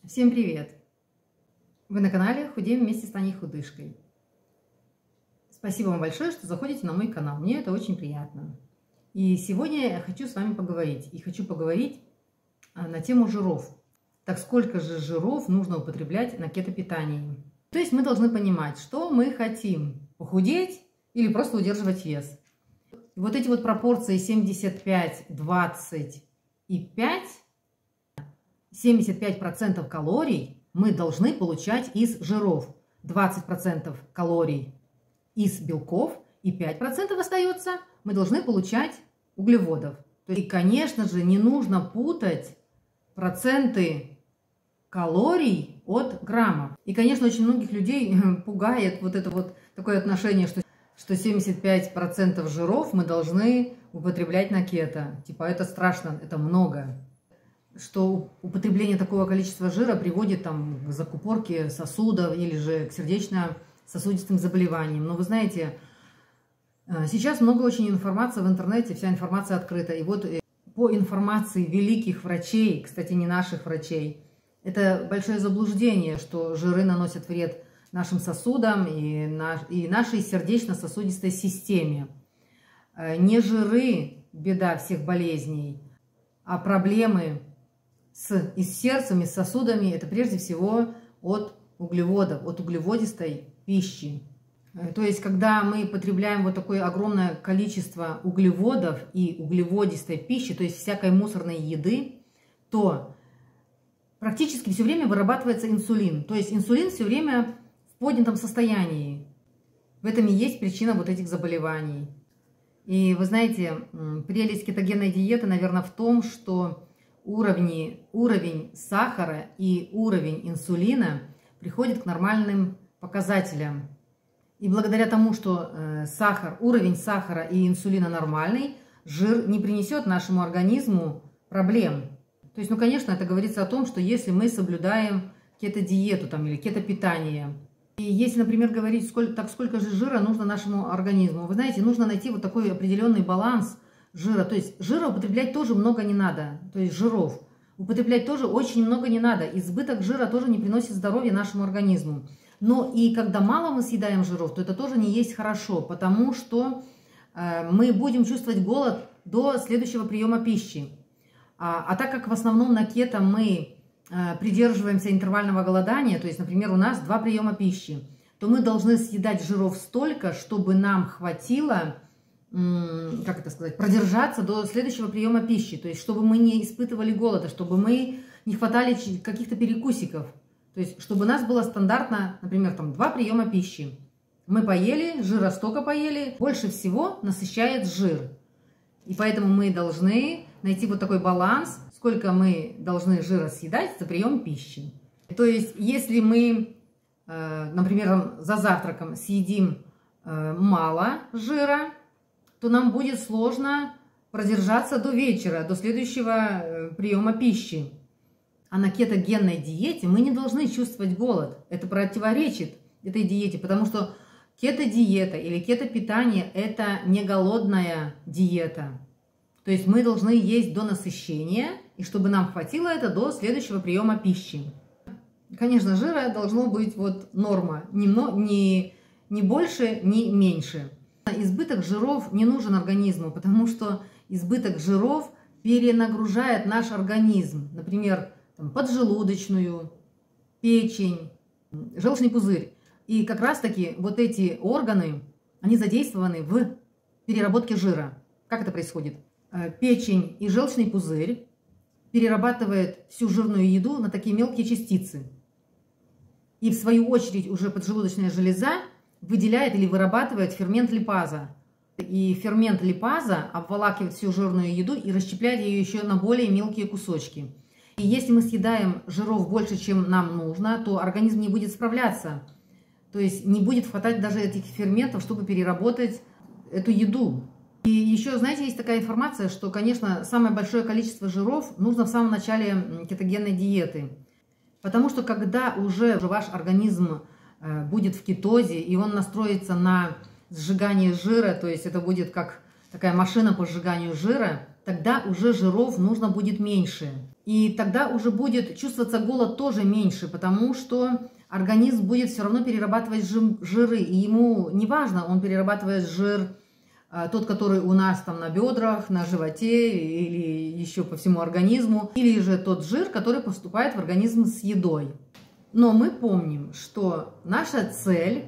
Всем привет! Вы на канале «Худеем вместе с Таней Худышкой». Спасибо вам большое, что заходите на мой канал. Мне это очень приятно. И сегодня я хочу с вами поговорить. И хочу поговорить на тему жиров. Так сколько же жиров нужно употреблять на кетопитании? То есть мы должны понимать, что мы хотим: похудеть или просто удерживать вес. И вот эти вот пропорции 75, 20 и 5, 75% калорий мы должны получать из жиров, 20% калорий из белков и 5% остается мы должны получать углеводов. И, конечно же, не нужно путать проценты калорий от граммов. И, конечно, очень многих людей пугает вот это вот такое отношение, что 75% жиров мы должны употреблять на кето. Типа, это страшно, это много. Что употребление такого количества жира приводит там, к закупорке сосудов или же к сердечно-сосудистым заболеваниям. Но вы знаете, сейчас много очень информации в интернете, вся информация открыта. И вот по информации великих врачей, кстати, не наших врачей, это большое заблуждение, что жиры наносят вред нашим сосудам и нашей сердечно-сосудистой системе. Не жиры беда всех болезней, а проблемы и с сердцем, и с сосудами, это прежде всего от углеводов, от углеводистой пищи. То есть, когда мы потребляем вот такое огромное количество углеводов и углеводистой пищи, то есть всякой мусорной еды, то практически все время вырабатывается инсулин. То есть инсулин все время в поднятом состоянии. В этом и есть причина вот этих заболеваний. И вы знаете, прелесть кетогенной диеты, наверное, в том, что уровень сахара и уровень инсулина приходит к нормальным показателям. И благодаря тому, что уровень сахара и инсулина нормальный, жир не принесет нашему организму проблем. То есть, конечно, это говорится о том, что если мы соблюдаем кето-диету или кето-питание, и если, например, говорить, сколько же жира нужно нашему организму, вы знаете, нужно найти вот такой определенный баланс жира. То есть жира употреблять тоже много не надо, то есть жиров употреблять тоже очень много не надо. Избыток жира тоже не приносит здоровья нашему организму. Но и когда мало мы съедаем жиров, то это тоже не есть хорошо, потому что мы будем чувствовать голод до следующего приема пищи. А так как в основном на кето мы придерживаемся интервального голодания, то есть, например, у нас 2 приема пищи, то мы должны съедать жиров столько, чтобы нам хватило, продержаться до следующего приема пищи. То есть, чтобы мы не испытывали голода, чтобы мы не хватали каких-то перекусиков. То есть, чтобы у нас было стандартно, например, 2 приема пищи. Мы поели, жира столько поели, больше всего насыщает жир. И поэтому мы должны найти вот такой баланс, сколько мы должны жира съедать за прием пищи. То есть, если мы, например, за завтраком съедим мало жира, то нам будет сложно продержаться до вечера, до следующего приема пищи. А на кетогенной диете мы не должны чувствовать голод. Это противоречит этой диете, потому что кето-диета или кето-питание – это не голодная диета. То есть мы должны есть до насыщения, и чтобы нам хватило это до следующего приема пищи. Конечно, жира должно быть вот норма, ни больше, ни меньше. Избыток жиров не нужен организму, потому что избыток жиров перенагружает наш организм. Например, поджелудочную, печень, желчный пузырь. И как раз-таки вот эти органы, они задействованы в переработке жира. Как это происходит? Печень и желчный пузырь перерабатывают всю жирную еду на такие мелкие частицы. И в свою очередь уже поджелудочная железа выделяет или вырабатывает фермент липаза. И фермент липаза обволакивает всю жирную еду и расщепляет ее еще на более мелкие кусочки. И если мы съедаем жиров больше, чем нам нужно, то организм не будет справляться. То есть не будет хватать даже этих ферментов, чтобы переработать эту еду. И еще, знаете, есть такая информация, что, конечно, самое большое количество жиров нужно в самом начале кетогенной диеты. Потому что когда уже ваш организм будет в кетозе, и он настроится на сжигание жира, то есть это будет как такая машина по сжиганию жира, тогда уже жиров нужно будет меньше. И тогда уже будет чувствоваться голод тоже меньше, потому что организм будет все равно перерабатывать жиры. И ему не важно, он перерабатывает жир тот, который у нас там на бедрах, на животе или еще по всему организму, или же тот жир, который поступает в организм с едой. Но мы помним, что наша цель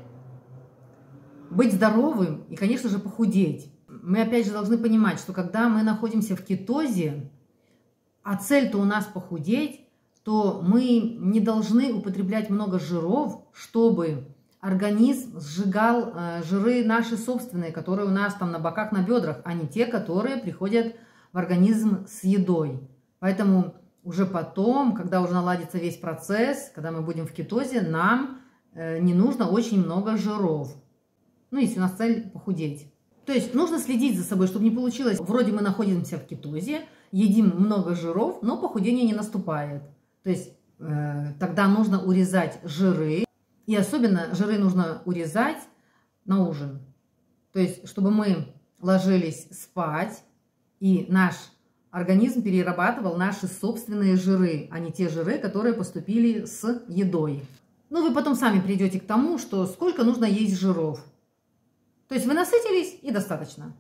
– быть здоровым и, конечно же, похудеть. Мы опять же должны понимать, что когда мы находимся в кетозе, а цель-то у нас похудеть, то мы не должны употреблять много жиров, чтобы организм сжигал жиры наши собственные, которые у нас там на боках, на бедрах, а не те, которые приходят в организм с едой. Поэтому уже потом, когда уже наладится весь процесс, когда мы будем в кетозе, нам не нужно очень много жиров. Ну, если у нас цель похудеть. То есть нужно следить за собой, чтобы не получилось, вроде мы находимся в кетозе, едим много жиров, но похудение не наступает. То есть тогда нужно урезать жиры. И особенно жиры нужно урезать на ужин. То есть, чтобы мы ложились спать, и наш организм перерабатывал наши собственные жиры, а не те жиры, которые поступили с едой. Ну, вы потом сами придете к тому, что сколько нужно есть жиров. То есть вы насытились и достаточно.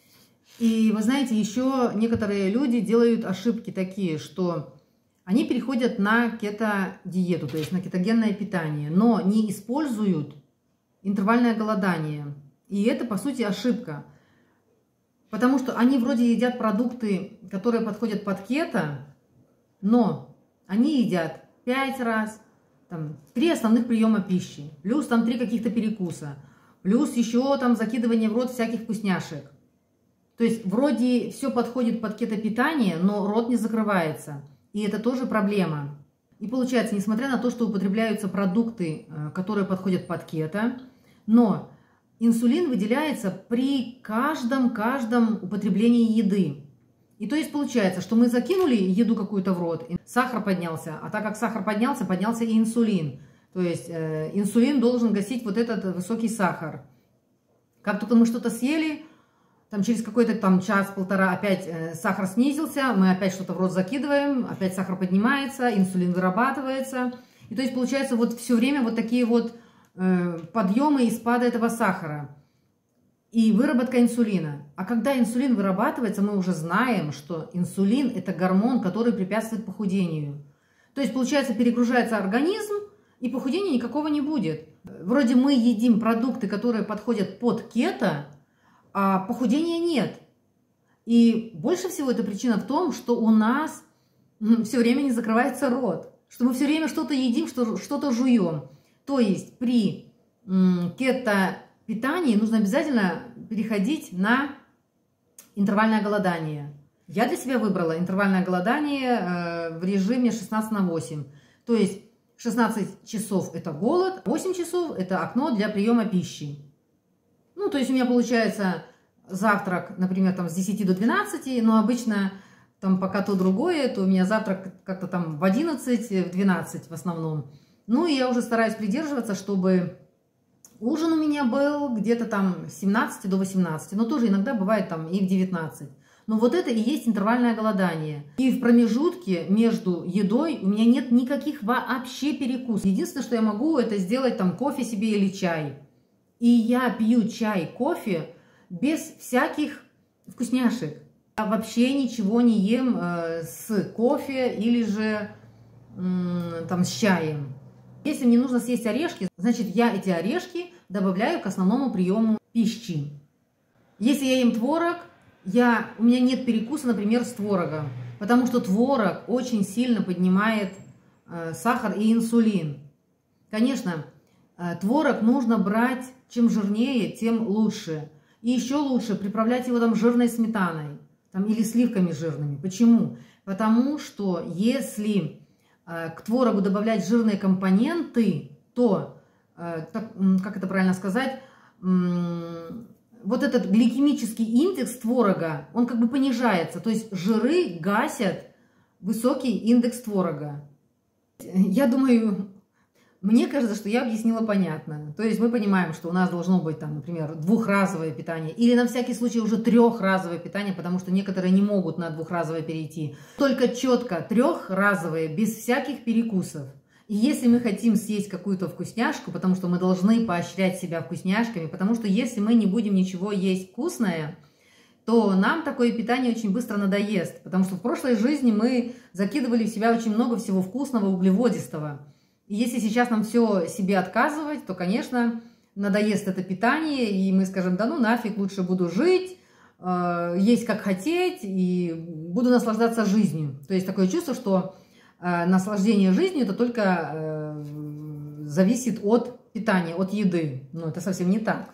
И вы знаете, еще некоторые люди делают ошибки такие, что они переходят на кето-диету, то есть на кетогенное питание, но не используют интервальное голодание. И это, по сути, ошибка. Потому что они вроде едят продукты, которые подходят под кето, но они едят 5 раз, там, 3 основных приема пищи, плюс там 3 каких-то перекуса, плюс еще там закидывание в рот всяких вкусняшек. То есть вроде все подходит под кето-питание, но рот не закрывается. И это тоже проблема. И получается, несмотря на то, что употребляются продукты, которые подходят под кето, но инсулин выделяется при каждом употреблении еды. И то есть получается, что мы закинули еду какую-то в рот, и сахар поднялся, а так как сахар поднялся, поднялся и инсулин. То есть инсулин должен гасить вот этот высокий сахар. Как только мы что-то съели, там через какой-то там час-полтора опять сахар снизился, мы опять что-то в рот закидываем, опять сахар поднимается, инсулин вырабатывается. И то есть получается вот все время вот такие вот подъемы и спады этого сахара. И выработка инсулина. А когда инсулин вырабатывается, мы уже знаем, что инсулин – это гормон, который препятствует похудению. То есть получается перегружается организм, и похудения никакого не будет. Вроде мы едим продукты, которые подходят под кето, а похудения нет. И больше всего это причина в том, что у нас все время не закрывается рот, что мы все время что-то едим, что-то жуем. То есть при кето-питании нужно обязательно переходить на интервальное голодание. Я для себя выбрала интервальное голодание в режиме 16/8. То есть 16 часов это голод, 8 часов это окно для приема пищи. Ну, то есть у меня получается завтрак, например, там с 10 до 12, но обычно там пока то другое, то у меня завтрак как-то там в 11, в 12 в основном. Ну, и я уже стараюсь придерживаться, чтобы ужин у меня был где-то там с 17 до 18, но тоже иногда бывает там и в 19. Но вот это и есть интервальное голодание. И в промежутке между едой у меня нет никаких вообще перекусов. Единственное, что я могу, это сделать там кофе себе или чай. И я пью чай, кофе без всяких вкусняшек. Я вообще ничего не ем с кофе или же там с чаем. Если мне нужно съесть орешки, значит я эти орешки добавляю к основному приему пищи. Если я ем творог, у меня нет перекуса, например, с творогом, потому что творог очень сильно поднимает сахар и инсулин. Конечно, творог нужно брать, чем жирнее, тем лучше. И еще лучше приправлять его там жирной сметаной там, или сливками жирными. Почему? Потому что если к творогу добавлять жирные компоненты, то, как это правильно сказать, вот этот гликемический индекс творога, он как бы понижается. То есть жиры гасят высокий индекс творога. Я думаю, Мне кажется, что я объяснила понятно. То есть мы понимаем, что у нас должно быть, там, например, двухразовое питание или на всякий случай уже трехразовое питание, потому что некоторые не могут на двухразовое перейти. Только четко трехразовое, без всяких перекусов. И если мы хотим съесть какую-то вкусняшку, потому что мы должны поощрять себя вкусняшками, потому что если мы не будем ничего есть вкусное, то нам такое питание очень быстро надоест, потому что в прошлой жизни мы закидывали в себя очень много всего вкусного, углеводистого. И если сейчас нам все себе отказывать, то, конечно, надоест это питание, и мы скажем, да ну нафиг, лучше буду жить, есть как хотеть, и буду наслаждаться жизнью. То есть такое чувство, что наслаждение жизнью это только зависит от питания, от еды. Но это совсем не так.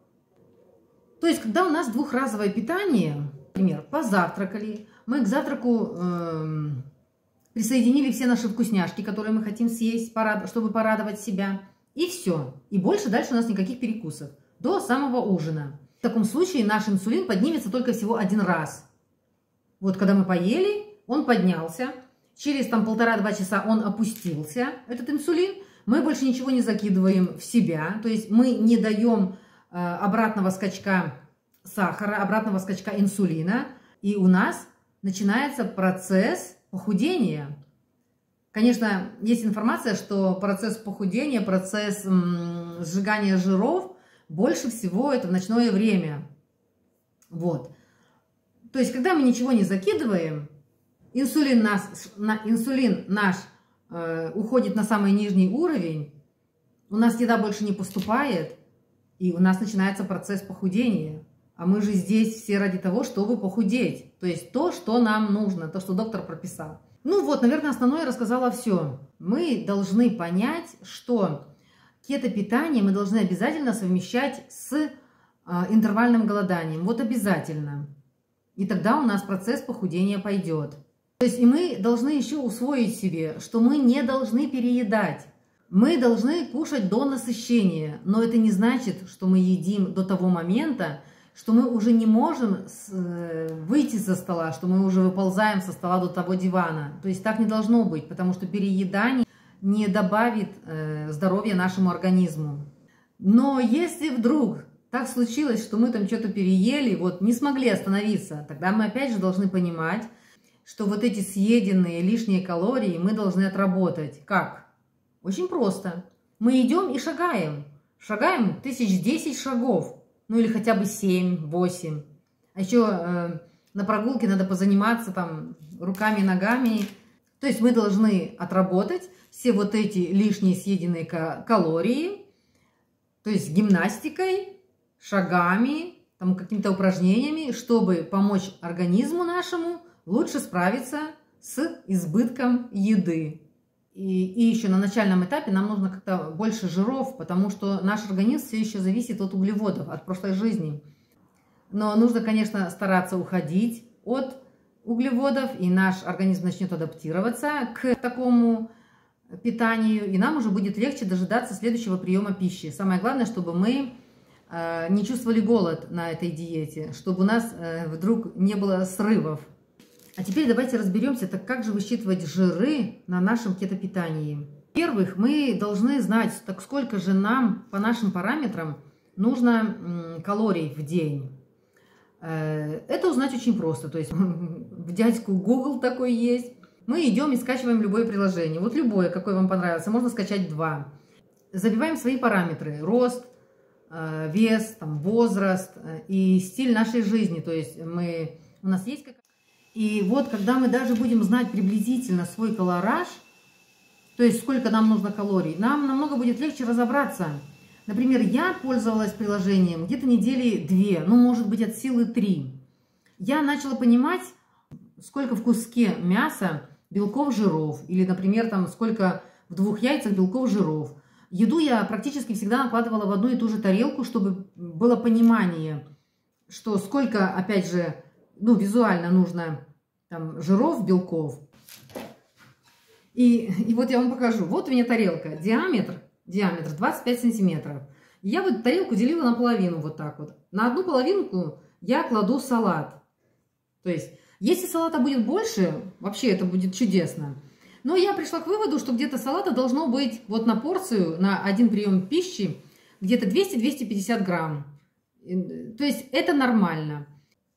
То есть, когда у нас двухразовое питание, например, позавтракали, мы к завтраку присоединили все наши вкусняшки, которые мы хотим съесть, чтобы порадовать себя. И все. И больше дальше у нас никаких перекусов. До самого ужина. В таком случае наш инсулин поднимется только всего один раз. Вот когда мы поели, он поднялся. Через там 1,5-2 часа он опустился, этот инсулин. Мы больше ничего не закидываем в себя. То есть мы не даем обратного скачка сахара, обратного скачка инсулина. И у нас начинается процесс похудения. Конечно, есть информация, что процесс похудения, процесс сжигания жиров больше всего это в ночное время. Вот. То есть, когда мы ничего не закидываем, инсулин наш уходит на самый нижний уровень, у нас еда больше не поступает, и у нас начинается процесс похудения. А мы же здесь все ради того, чтобы похудеть. То есть то, что нам нужно, то, что доктор прописал. Ну вот, наверное, основное я рассказала все. Мы должны понять, что кето-питание мы должны обязательно совмещать с интервальным голоданием. Вот обязательно. И тогда у нас процесс похудения пойдет. То есть и мы должны еще усвоить себе, что мы не должны переедать. Мы должны кушать до насыщения. Но это не значит, что мы едим до того момента, что мы уже не можем выйти со стола, что мы уже выползаем со стола до того дивана. То есть так не должно быть, потому что переедание не добавит здоровья нашему организму. Но если вдруг так случилось, что мы там что-то переели, вот не смогли остановиться, тогда мы опять же должны понимать, что вот эти съеденные лишние калории мы должны отработать. Как? Очень просто. Мы идем и шагаем. Шагаем 1010 шагов. Ну или хотя бы 7-8. А еще на прогулке надо позаниматься там руками, ногами. То есть мы должны отработать все вот эти лишние съеденные калории. То есть гимнастикой, шагами, там какими-то упражнениями, чтобы помочь организму нашему лучше справиться с избытком еды. И еще на начальном этапе нам нужно как-то больше жиров, потому что наш организм все еще зависит от углеводов, от прошлой жизни. Но нужно, конечно, стараться уходить от углеводов, и наш организм начнет адаптироваться к такому питанию, и нам уже будет легче дожидаться следующего приема пищи. Самое главное, чтобы мы не чувствовали голод на этой диете, чтобы у нас вдруг не было срывов. А теперь давайте разберемся, так как же высчитывать жиры на нашем кетопитании. Во-первых, мы должны знать, так сколько же нам по нашим параметрам нужно калорий в день. Это узнать очень просто. То есть в дядьку Google такой есть. Мы идем и скачиваем любое приложение. Вот любое, какое вам понравится. Можно скачать 2. Забиваем свои параметры. Рост, вес, там, возраст и стиль нашей жизни. То есть у нас есть какая-то... И вот, когда мы даже будем знать приблизительно свой калораж, то есть сколько нам нужно калорий, нам намного будет легче разобраться. Например, я пользовалась приложением где-то недели 2, ну, может быть, от силы 3. Я начала понимать, сколько в куске мяса белков, жиров, или, например, там, сколько в 2 яйцах белков, жиров. Еду я практически всегда накладывала в одну и ту же тарелку, чтобы было понимание, что сколько, опять же, ну, визуально нужно там жиров, белков. И вот я вам покажу. Вот у меня тарелка. Диаметр 25 сантиметров. Я вот тарелку делила на половину вот так вот. На одну половинку я кладу салат. То есть, если салата будет больше, вообще это будет чудесно. Но я пришла к выводу, что где-то салата должно быть вот на порцию, на один прием пищи, где-то 200-250 грамм. То есть это нормально.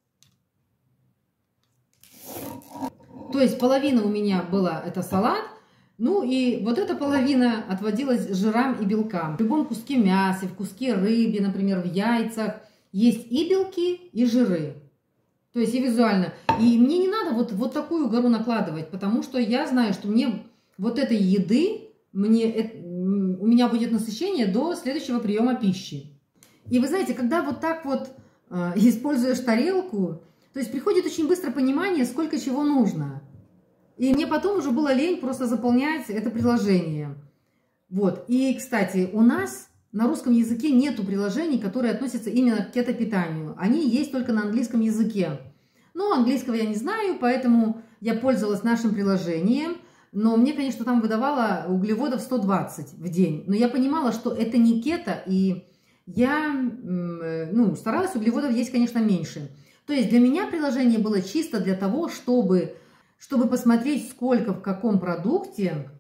То есть половина у меня была это салат, ну и вот эта половина отводилась жирам и белкам. В любом куске мяса, в куске рыбы, например, в яйцах есть и белки, и жиры. То есть и визуально. И мне не надо вот такую гору накладывать, потому что я знаю, что мне вот этой еды, у меня будет насыщение до следующего приема пищи. И вы знаете, когда вот так вот используешь тарелку, то есть приходит очень быстро понимание, сколько чего нужно. И мне потом уже было лень просто заполнять это приложение. Вот. И, кстати, у нас на русском языке нету приложений, которые относятся именно к кетопитанию. Они есть только на английском языке. Но английского я не знаю, поэтому я пользовалась нашим приложением. Но мне, конечно, там выдавало углеводов 120 в день. Но я понимала, что это не кето, и я старалась углеводов есть, конечно, меньше. То есть для меня приложение было чисто для того, чтобы посмотреть, сколько в каком продукте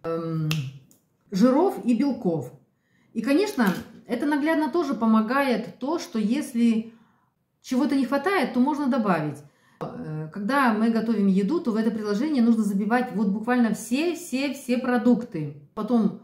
жиров и белков. И, конечно, это наглядно тоже помогает то, что если чего-то не хватает, то можно добавить. Когда мы готовим еду, то в это приложение нужно забивать вот буквально все продукты. Потом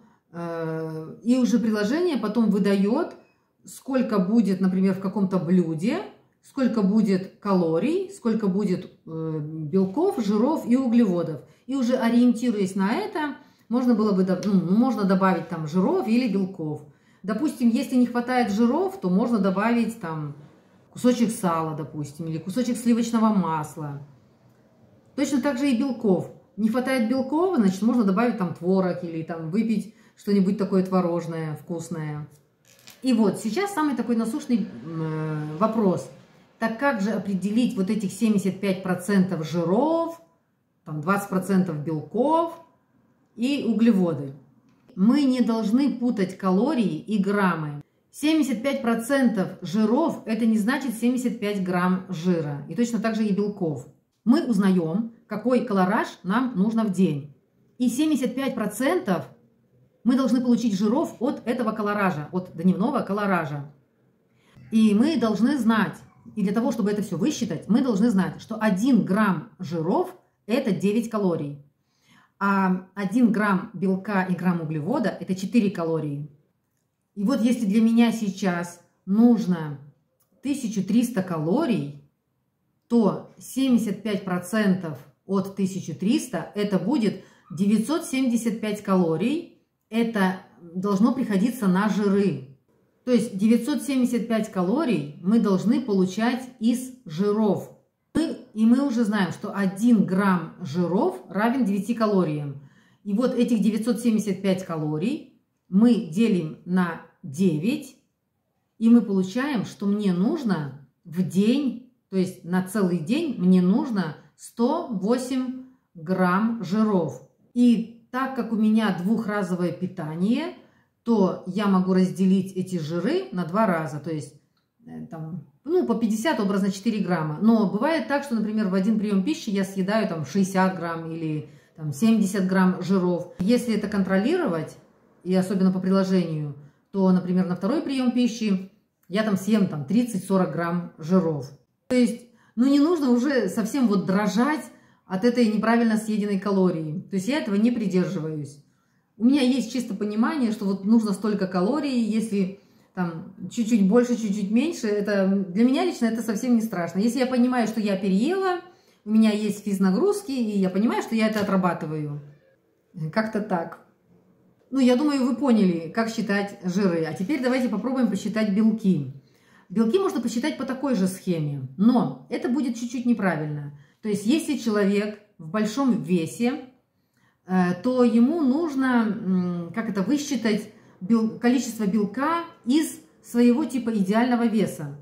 и уже приложение потом выдает, сколько будет, например, в каком-то блюде, сколько будет калорий, сколько будет белков, жиров и углеводов. И уже ориентируясь на это, можно добавить там жиров или белков. Допустим, если не хватает жиров, то можно добавить там кусочек сала, допустим, или кусочек сливочного масла. Точно так же и белков. Не хватает белков, значит, можно добавить там творог или там выпить что-нибудь такое творожное, вкусное. И вот сейчас самый такой насущный вопрос. Так как же определить вот этих 75% жиров, там 20% белков и углеводы? Мы не должны путать калории и граммы. 75% жиров – это не значит 75 грамм жира. И точно так же и белков. Мы узнаем, какой колораж нам нужно в день. И 75% мы должны получить жиров от этого колоража, от дневного колоража. И мы должны знать, и для того, чтобы это все высчитать, мы должны знать, что 1 грамм жиров – это 9 калорий. А 1 грамм белка и грамм углевода – это 4 калории. И вот если для меня сейчас нужно 1300 калорий, то 75% от 1300 это будет 975 калорий. Это должно приходиться на жиры. То есть 975 калорий мы должны получать из жиров. И мы уже знаем, что 1 грамм жиров равен 9 калориям. И вот этих 975 калорий мы делим на 9, и мы получаем, что мне нужно в день, то есть на целый день, мне нужно 108 грамм жиров. И так как у меня двухразовое питание, то я могу разделить эти жиры на 2 раза, то есть там, по 50, образно 4 грамма. Но бывает так, что, например, в один прием пищи я съедаю там 60 грамм или там 70 грамм жиров. Если это контролировать, и особенно по приложению, то, например, на второй прием пищи я там съем там 30-40 грамм жиров. То есть, не нужно уже совсем вот дрожать от этой неправильно съеденной калории. То есть я этого не придерживаюсь. У меня есть чисто понимание, что вот нужно столько калорий, если там чуть-чуть больше, чуть-чуть меньше, это для меня лично это совсем не страшно. Если я понимаю, что я переела, у меня есть физнагрузки, и я понимаю, что я это отрабатываю. Как-то так. Я думаю, вы поняли, как считать жиры. А теперь давайте попробуем посчитать белки. Белки можно посчитать по такой же схеме, но это будет чуть-чуть неправильно. То есть, если человек в большом весе, то ему нужно высчитать количество белка из своего типа идеального веса.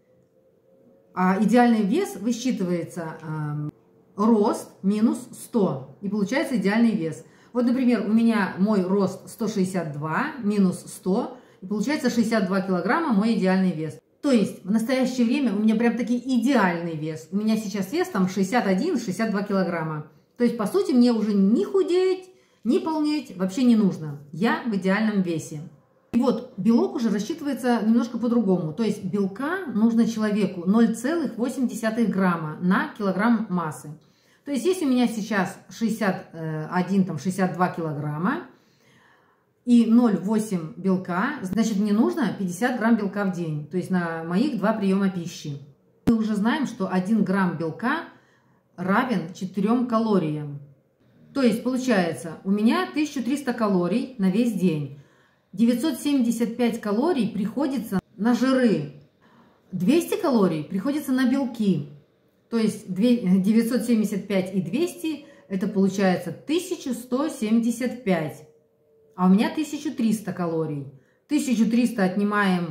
А идеальный вес высчитывается рост минус 100. И получается идеальный вес. Вот, например, у меня мой рост 162 минус 100. И получается 62 килограмма мой идеальный вес. То есть в настоящее время у меня прям таки идеальный вес. У меня сейчас вес там 61-62 килограмма. То есть, по сути, мне уже не худеть, Не полнеть вообще не нужно. Я в идеальном весе. И вот белок уже рассчитывается немножко по-другому. То есть белка нужно человеку 0,8 грамма на килограмм массы. То есть если у меня сейчас 61-62 килограмма и 0,8 белка, значит мне нужно 50 грамм белка в день. То есть на моих 2 приема пищи. Мы уже знаем, что 1 грамм белка равен 4 калориям. То есть получается у меня 1300 калорий на весь день. 975 калорий приходится на жиры. 200 калорий приходится на белки. То есть 975 и 200 это получается 1175. А у меня 1300 калорий. 1300 отнимаем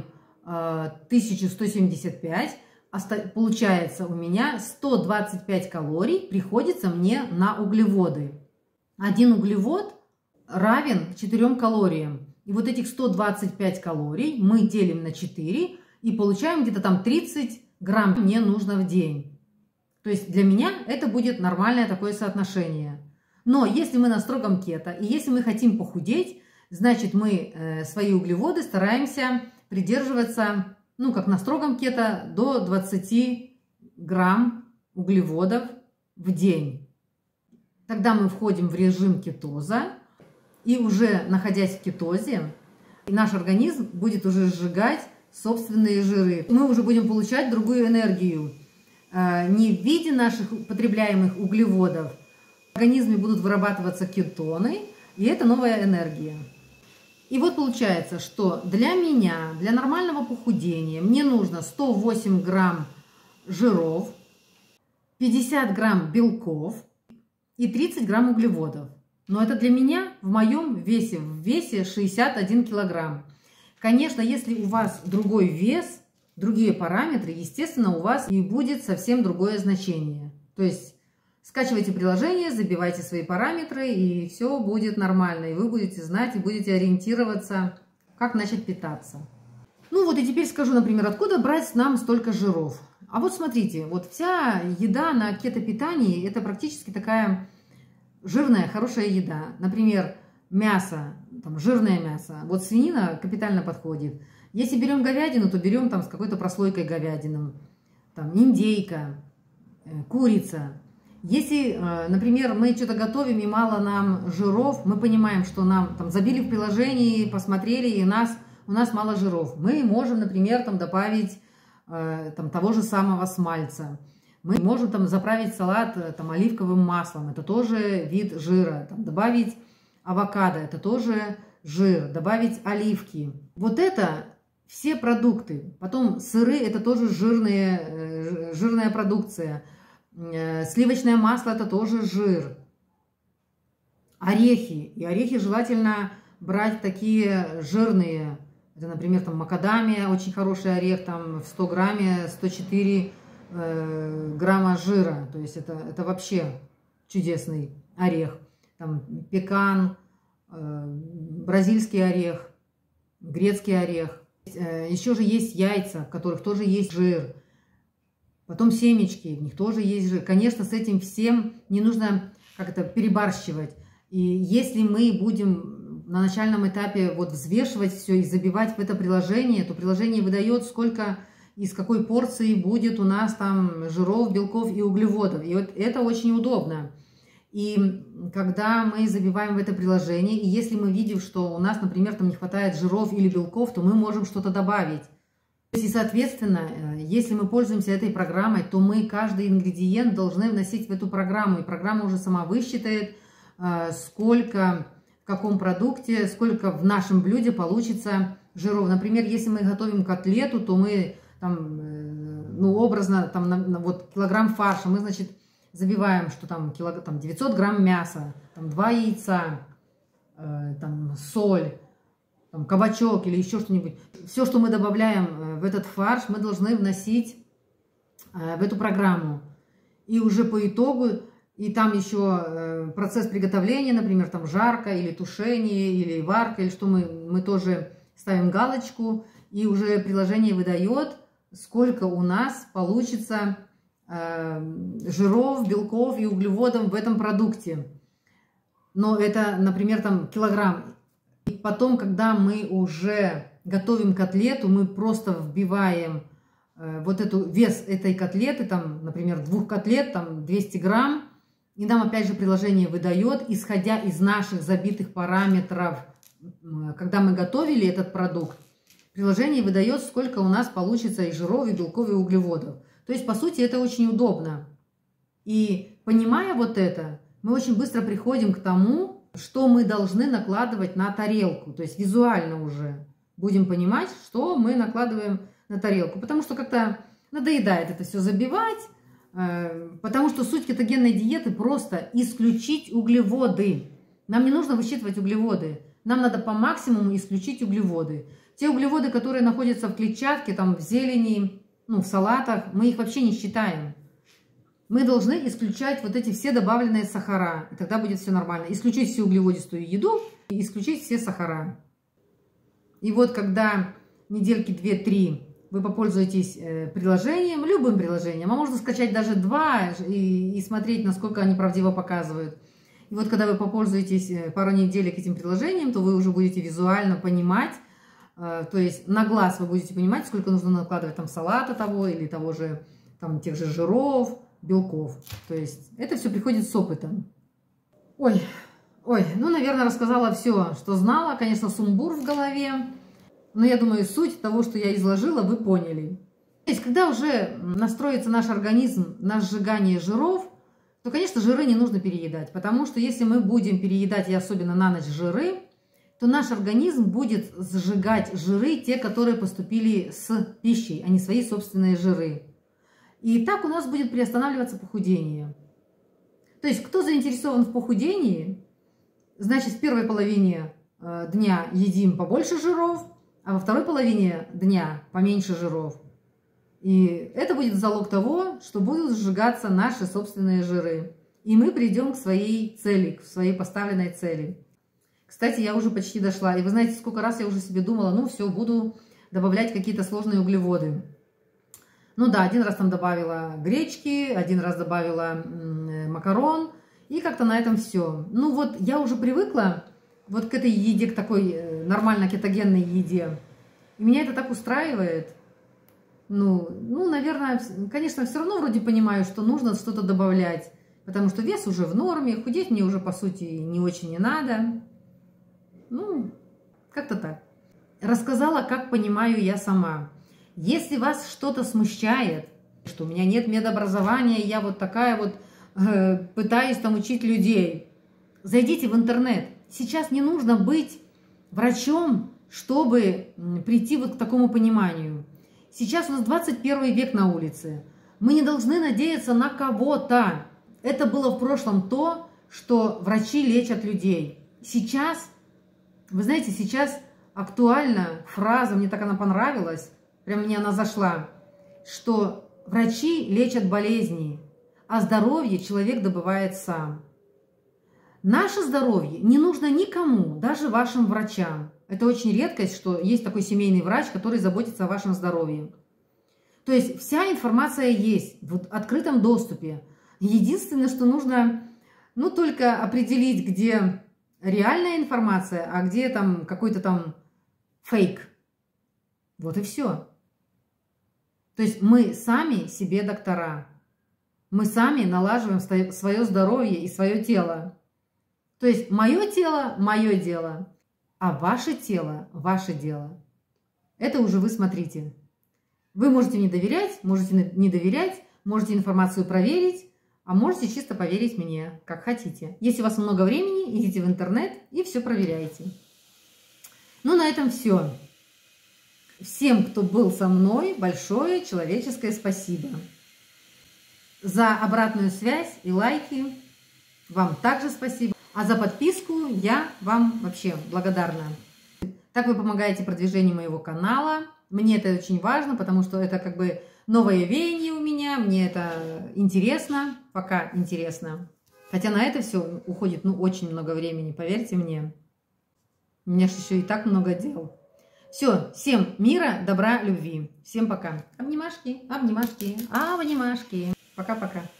1175. Получается у меня 125 калорий приходится мне на углеводы. Один углевод равен 4 калориям. И вот этих 125 калорий мы делим на 4 и получаем где-то там 30 грамм мне нужно в день. То есть для меня это будет нормальное такое соотношение. Но если мы на строгом кето и если мы хотим похудеть, значит мы свои углеводы стараемся придерживаться, ну как на строгом кето, до 20 грамм углеводов в день. Тогда мы входим в режим кетоза. И уже находясь в кетозе, наш организм будет уже сжигать собственные жиры. Мы уже будем получать другую энергию. Не в виде наших потребляемых углеводов. В организме будут вырабатываться кетоны, и это новая энергия. И вот получается, что для меня, для нормального похудения, мне нужно 108 грамм жиров, 50 грамм белков и 30 грамм углеводов. Но это для меня в моем весе, в весе 61 килограмм. Конечно, если у вас другой вес, другие параметры, естественно, у вас и будет совсем другое значение. То есть скачивайте приложение, забивайте свои параметры, и все будет нормально. И вы будете знать, и будете ориентироваться, как начать питаться. Ну вот и теперь скажу, например, откуда брать нам столько жиров. А вот смотрите, вот вся еда на кето-питании – это практически такая жирная, хорошая еда. Например, мясо, там, жирное мясо. Вот свинина капитально подходит. Если берем говядину, то берем там с какой-то прослойкой говядины. Там индейка, курица. Если, например, мы что-то готовим и мало нам жиров, мы понимаем, что нам там забили в приложении, посмотрели, и у нас мало жиров. Мы можем, например, там добавить там, того же самого смальца. Мы можем там заправить салат там, оливковым маслом, это тоже вид жира. Там, добавить авокадо, это тоже жир. Добавить оливки. Вот это все продукты. Потом сыры, это тоже жирная продукция. Сливочное масло, это тоже жир. Орехи. И орехи желательно брать такие жирные. Это, например, там макадамия, очень хороший орех, там в 100 грамме 104 грамма жира, то есть это вообще чудесный орех. Там пекан, бразильский орех, грецкий орех. Еще же есть яйца, в которых тоже есть жир. Потом семечки, в них тоже есть жир. Конечно, с этим всем не нужно как-то перебарщивать. И если мы будем на начальном этапе вот взвешивать все и забивать в это приложение, то приложение выдает, сколько из какой порции будет у нас там жиров, белков и углеводов. И вот это очень удобно. И когда мы забиваем в это приложение, и если мы видим, что у нас, например, там не хватает жиров или белков, то мы можем что-то добавить. И, соответственно, если мы пользуемся этой программой, то мы каждый ингредиент должны вносить в эту программу. И программа уже сама высчитает, сколько в каком продукте, сколько в нашем блюде получится жиров. Например, если мы готовим котлету, то мы там, ну, образно, там, вот килограмм фарша, мы, значит, забиваем, что там, 900 грамм мяса, там 2 яйца, там соль, там, кабачок или еще что-нибудь. Все, что мы добавляем в этот фарш, мы должны вносить в эту программу. И уже по итогу, и там еще процесс приготовления, например, там жарка или тушение, или варка, или что мы тоже ставим галочку, и уже приложение выдает, сколько у нас получится жиров, белков и углеводов в этом продукте. но это, например, там килограмм. И потом, когда мы уже готовим котлету, мы просто вбиваем вот эту вес этой котлеты, там, например, 2 котлет, там 200 грамм, и нам опять же приложение выдает, исходя из наших забитых параметров, когда мы готовили этот продукт, приложение выдает, сколько у нас получится и жиров, и белков, и углеводов. То есть, по сути, это очень удобно. И понимая вот это, мы очень быстро приходим к тому, что мы должны накладывать на тарелку. То есть визуально уже будем понимать, что мы накладываем на тарелку. Потому что как-то надоедает это все забивать. Потому что суть кетогенной диеты просто исключить углеводы. Нам не нужно высчитывать углеводы. Нам надо по максимуму исключить углеводы. Те углеводы, которые находятся в клетчатке, там, в зелени, ну, в салатах, мы их вообще не считаем. Мы должны исключать вот эти все добавленные сахара, и тогда будет все нормально. Исключить всю углеводистую еду и исключить все сахара. И вот когда недельки 2-3 вы попользуетесь приложением, любым приложением, а можно скачать даже 2 и смотреть, насколько они правдиво показывают. И вот когда вы попользуетесь пару неделек этим приложением, то вы уже будете визуально понимать, то есть на глаз вы будете понимать, сколько нужно накладывать там салата того или того же, там, тех же жиров, белков. То есть это все приходит с опытом. Ой, ну, наверное, рассказала все, что знала. Конечно, сумбур в голове. Но я думаю, суть того, что я изложила, вы поняли. То есть, когда уже настроится наш организм на сжигание жиров, то, конечно, жиры не нужно переедать. Потому что если мы будем переедать, и особенно на ночь, жиры, то наш организм будет сжигать жиры, те, которые поступили с пищей, а не свои собственные жиры. И так у нас будет приостанавливаться похудение. То есть, кто заинтересован в похудении, значит, в первой половине дня едим побольше жиров, а во второй половине дня поменьше жиров. И это будет залог того, что будут сжигаться наши собственные жиры. И мы придем к своей цели, к своей поставленной цели. Кстати, я уже почти дошла. И вы знаете, сколько раз я уже себе думала, ну все, буду добавлять какие-то сложные углеводы. Ну да, один раз там добавила гречки, один раз добавила макарон, и как-то на этом все. Ну вот я уже привыкла вот к этой еде, к такой нормально кетогенной еде. И меня это так устраивает. Ну, наверное, конечно, все равно вроде понимаю, что нужно что-то добавлять, потому что вес уже в норме, худеть мне уже, по сути, не очень не надо. Ну, как-то так. Рассказала, как понимаю я сама. Если вас что-то смущает, что у меня нет медобразования, я вот такая вот пытаюсь там учить людей, зайдите в интернет. Сейчас не нужно быть врачом, чтобы прийти вот к такому пониманию. Сейчас у нас 21 век на улице. Мы не должны надеяться на кого-то. Это было в прошлом то, что врачи лечат людей. Сейчас, вы знаете, сейчас актуальна фраза, мне так она понравилась, прям мне она зашла, что врачи лечат болезни, а здоровье человек добывает сам. Наше здоровье не нужно никому, даже вашим врачам. Это очень редкость, что есть такой семейный врач, который заботится о вашем здоровье. То есть вся информация есть в открытом доступе. Единственное, что нужно, ну, только определить, где реальная информация, а где там какой-то там фейк. Вот и все. То есть мы сами себе доктора. Мы сами налаживаем свое здоровье и свое тело. То есть мое тело – мое дело, а ваше тело – ваше дело. Это уже вы смотрите. Вы можете не доверять, можете не доверять, можете информацию проверить, а можете чисто поверить мне, как хотите. Если у вас много времени, идите в интернет и все проверяйте. Ну, на этом все. Всем, кто был со мной, большое человеческое спасибо. За обратную связь и лайки вам также спасибо. А за подписку я вам вообще благодарна. Так вы помогаете продвижению моего канала. Мне это очень важно, потому что это как бы новое веяние у меня. Мне это интересно, пока интересно. Хотя на это все уходит, ну, очень много времени, поверьте мне. У меня же еще и так много дел. Все, всем мира, добра, любви. Всем пока. Обнимашки, обнимашки, обнимашки. Пока-пока.